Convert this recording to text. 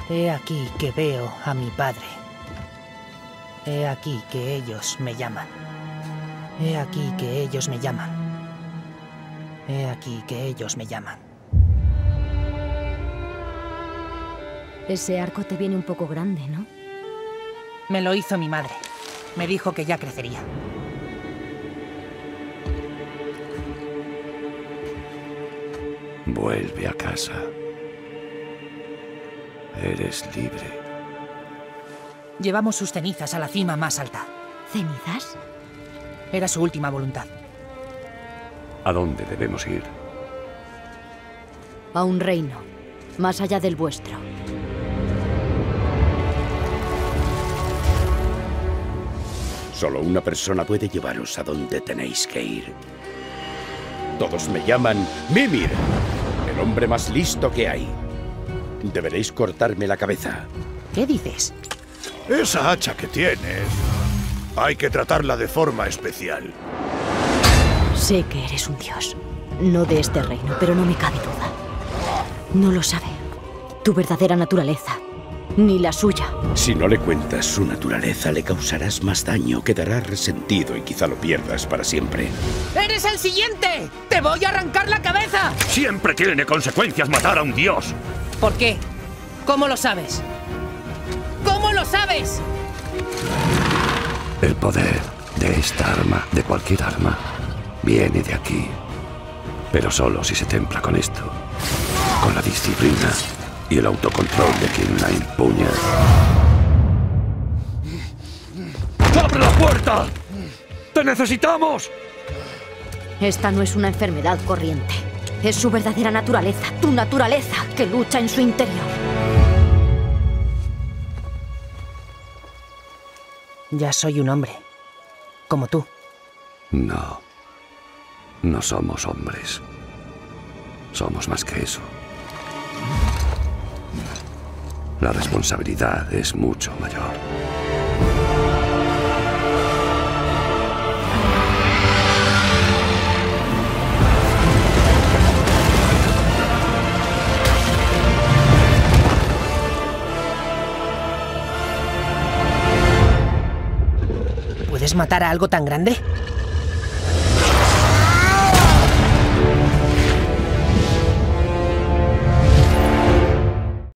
He aquí que veo a mi padre. He aquí que ellos me llaman. He aquí que ellos me llaman. He aquí que ellos me llaman. Ese arco te viene un poco grande, ¿no? Me lo hizo mi madre. Me dijo que ya crecería. Vuelve a casa. Eres libre. Llevamos sus cenizas a la cima más alta. ¿Cenizas? Era su última voluntad. ¿A dónde debemos ir? A un reino, más allá del vuestro. Solo una persona puede llevaros a donde tenéis que ir. Todos me llaman Mimir, el hombre más listo que hay. Deberéis cortarme la cabeza. ¿Qué dices? Esa hacha que tienes, hay que tratarla de forma especial. Sé que eres un dios. No de este reino, pero no me cabe duda. No lo sabe. Tu verdadera naturaleza. Ni la suya. Si no le cuentas su naturaleza, le causarás más daño, quedarás resentido y quizá lo pierdas para siempre. ¡Eres el siguiente! ¡Te voy a arrancar la cabeza! Siempre tiene consecuencias matar a un dios. ¿Por qué? ¿Cómo lo sabes? ¿Cómo lo sabes? El poder de esta arma, de cualquier arma, viene de aquí. Pero solo si se templa con esto. Con la disciplina y el autocontrol de quien la empuña. ¡Abre la puerta! ¡Te necesitamos! Esta no es una enfermedad corriente. Es su verdadera naturaleza, tu naturaleza, que lucha en su interior. Ya soy un hombre. Como tú. No. No somos hombres. Somos más que eso. La responsabilidad es mucho mayor. ¿Puedes matar a algo tan grande?